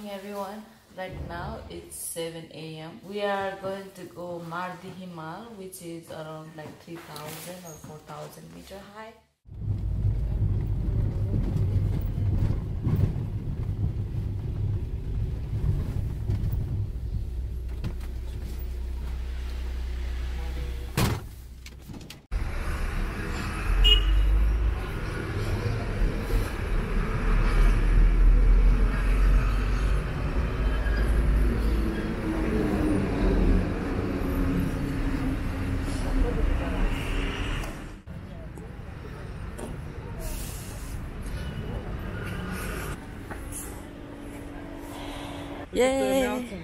everyone. Right now it's 7 a.m. We are going to go Mardi Himal, which is around like 3,000 or 4,000 meter high. Yay!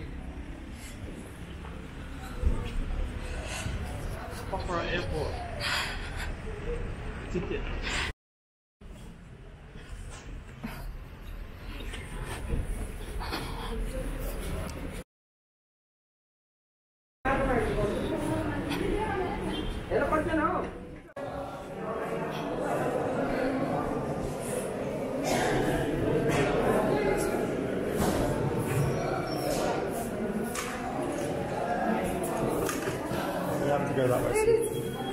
Pokhara Airport. Ticket. You have to go that way.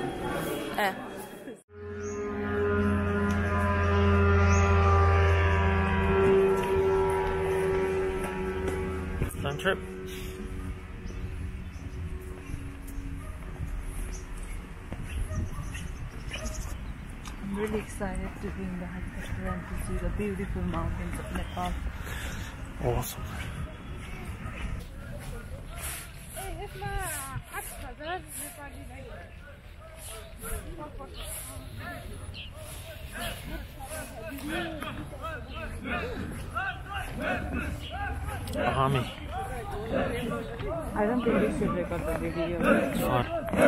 Fun trip. I'm really excited to be in the Hajj and to see the beautiful mountains of Nepal. Awesome. Army. I don't think we should record the video. It's fun.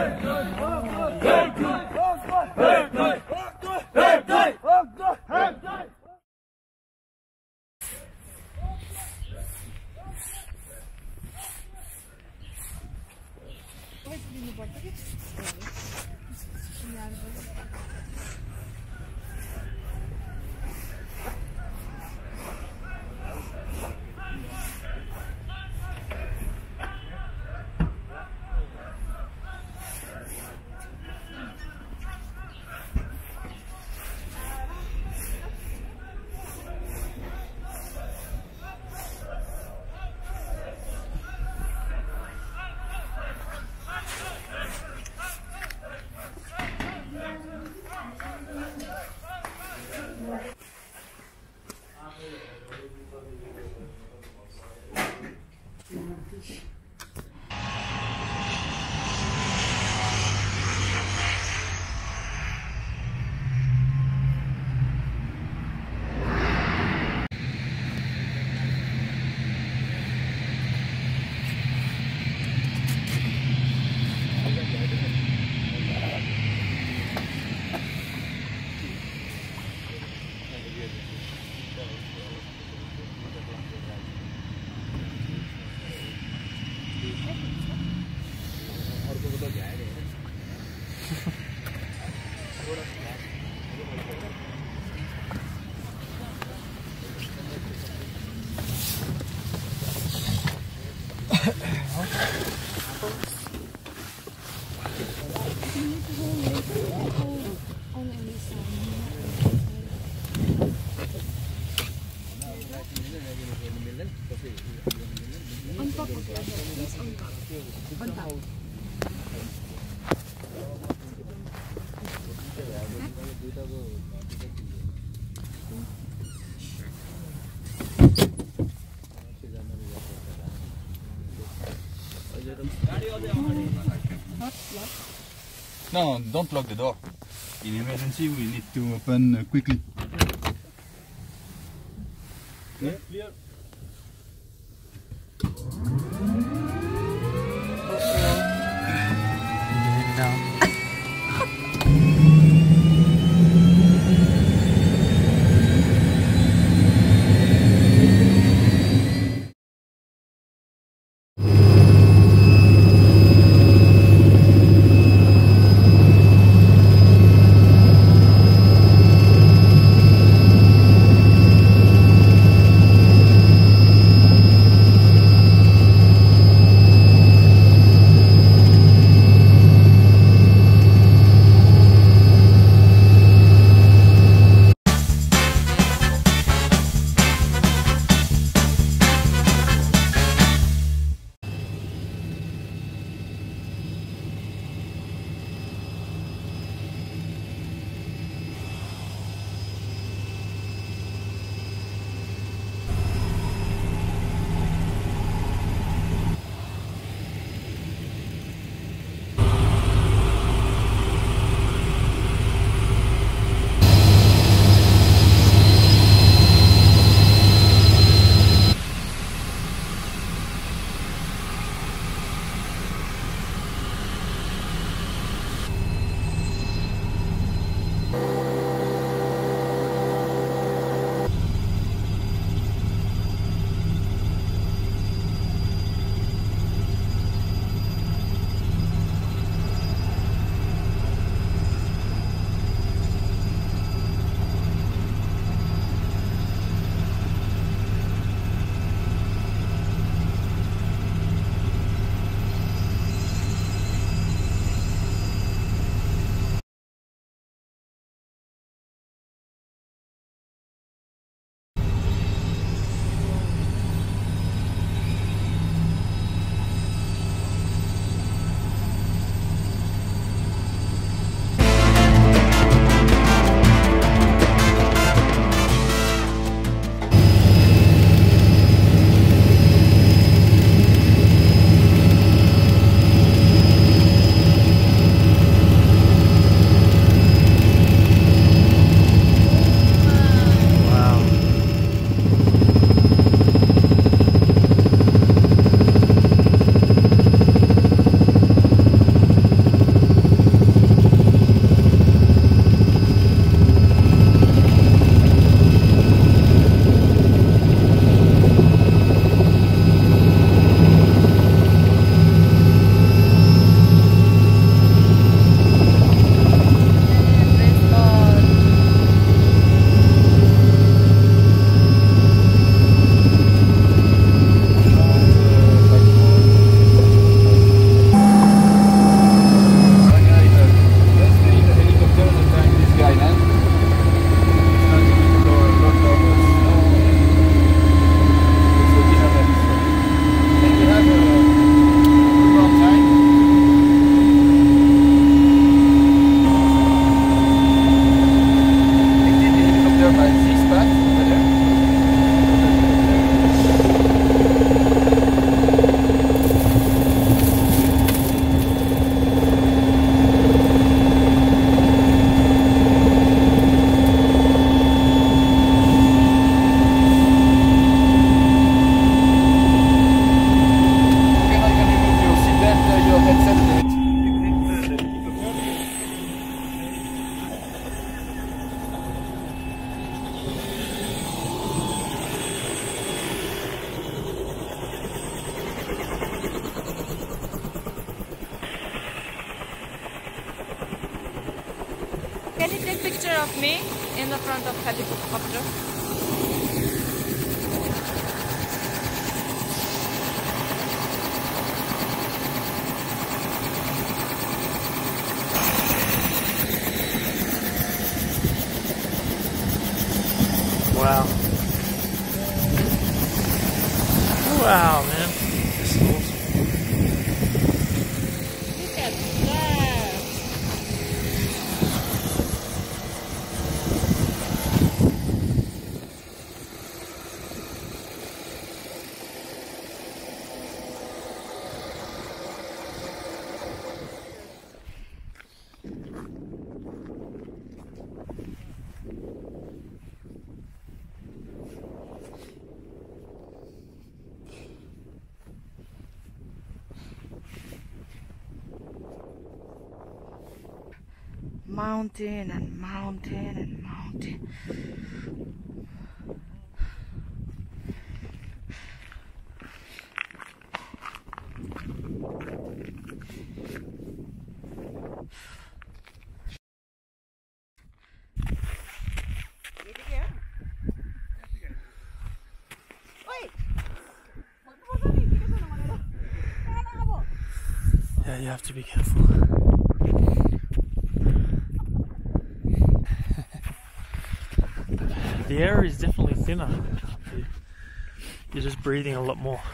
No, don't lock the door. In emergency, we need to open quickly. Yeah, clear. picture of me in the front of helicopter. Wow. Wow, man. This is awesome. Look at that. Mountain and mountain and mountain. Yeah, you have to be careful. The air is definitely thinner. You're just breathing a lot more.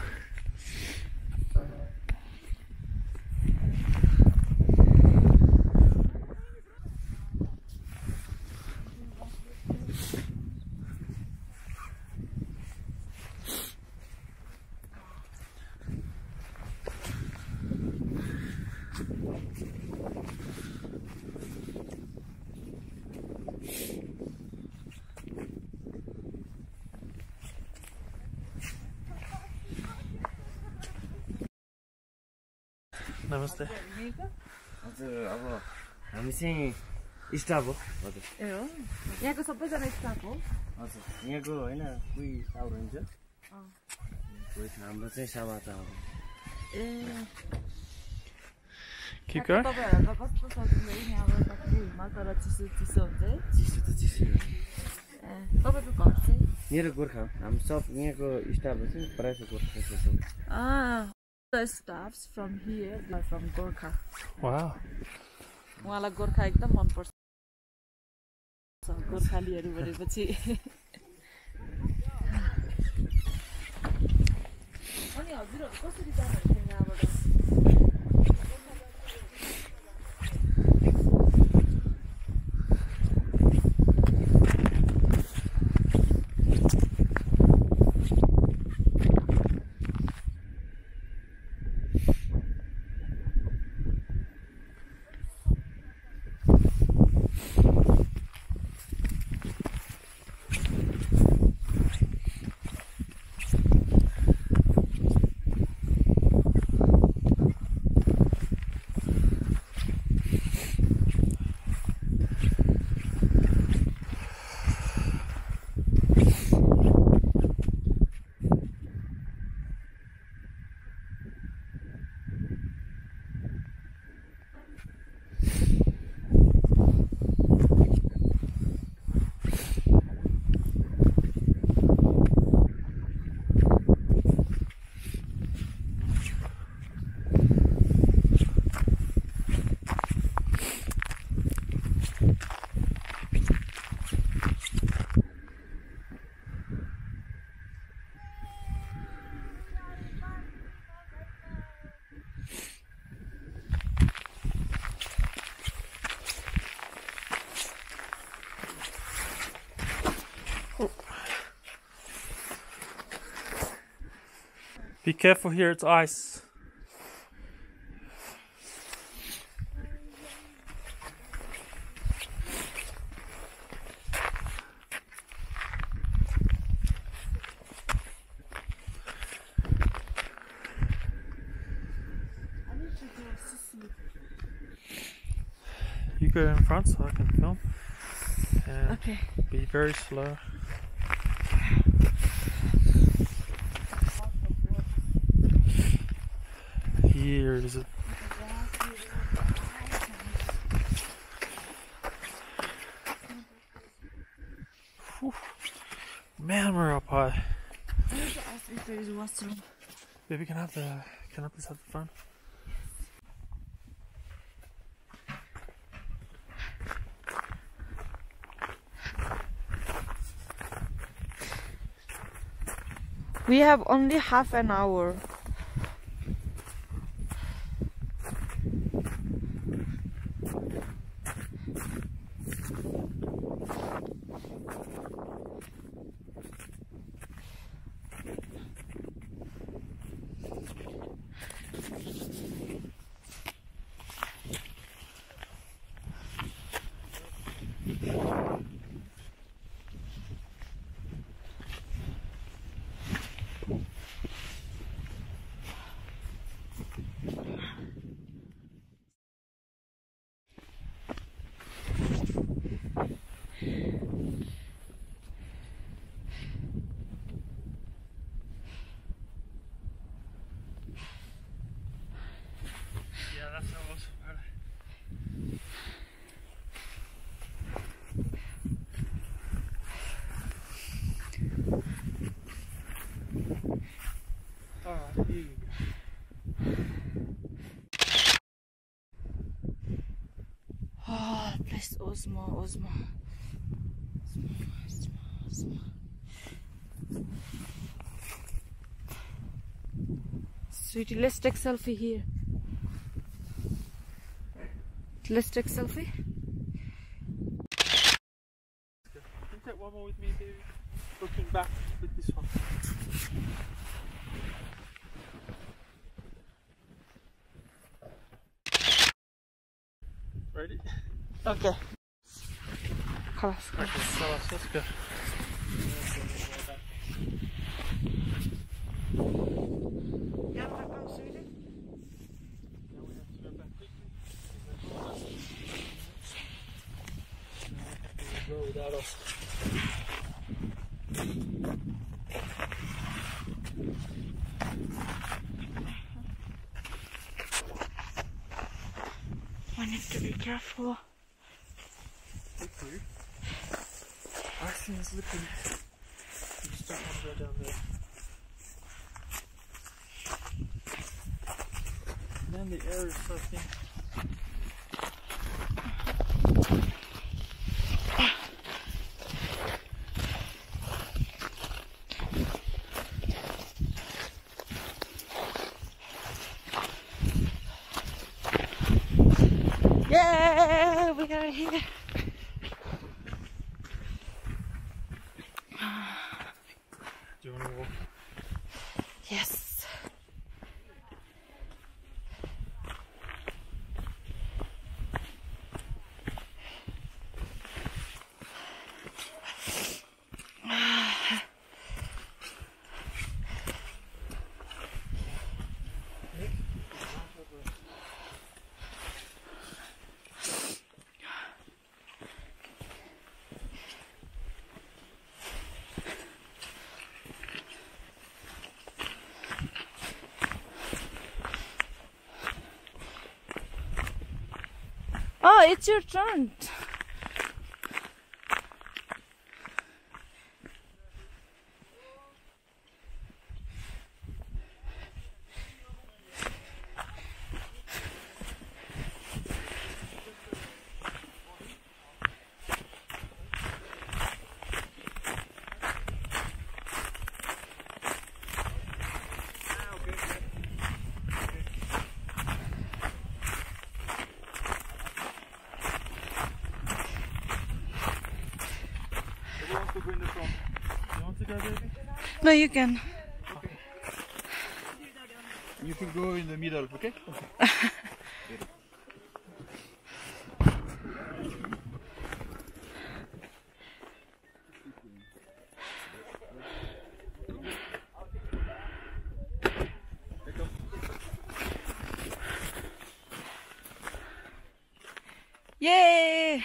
नमस्ते हजुर अब हामी चाहिँ staff हो हजुर ए हो यहाँको सबैजना स्टाफ हो हजुर यहाँको हैन कोही साउर हुन्छ कोही हाम्रो चाहिँ समाता हो ए Keep going. तपाईहरुको कस्तो सजिलो यहाँबाट कति हिमाल तर चिसो चिसो हुन्छ है चिसो त चिसो हो ए तपाईको घर चाहिँ मेरो गोर्खा हो हामी सब यहाँको स्टाफहरु चाहिँ प्रायः गोर्खा छ the staffs from here are from Gorkha. Wow. उहाँलाई गोर्खा एकदम मन पर्छ गोर्खालीहरु भनेपछि अनि हजुरहरु कसरी जानुहुन्छ यहाँबाट Be careful here, it's ice. You go in front so I can film. And okay. Be very slow. Here is it. Whew. Man, we're up high. I need to ask if there is a washroom. Baby, can I please have the phone? We have only half an hour. Yeah, that's how it was. Alright, here you go. Oh, place Osmo. Sweetie, let's take selfie here. Let's take selfie. Can you take one more with me, baby? Looking back with this one. Ready? Okay. Come Okay, so let's go. Yeah, come, sweetie. Now we have to go back quickly. Go without us. I need to be careful. Hopefully. I think it's slippery. You just don't want to go down there. Man, the air is so thin. Yeah, we are here. Do you want to walk? Yes. Oh, it's your turn. Go in the front. You want to go, baby? No, you can. You can go in the middle, okay? Yay!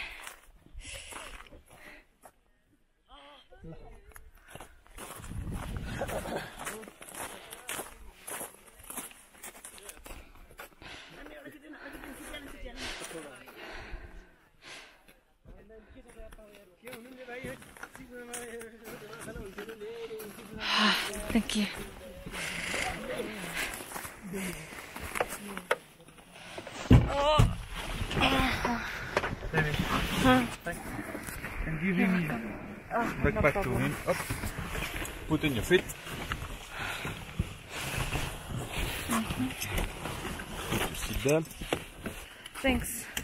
Thank you. And give him backpack to him. Up. Put in your feet. Put your seatbelt. Thanks.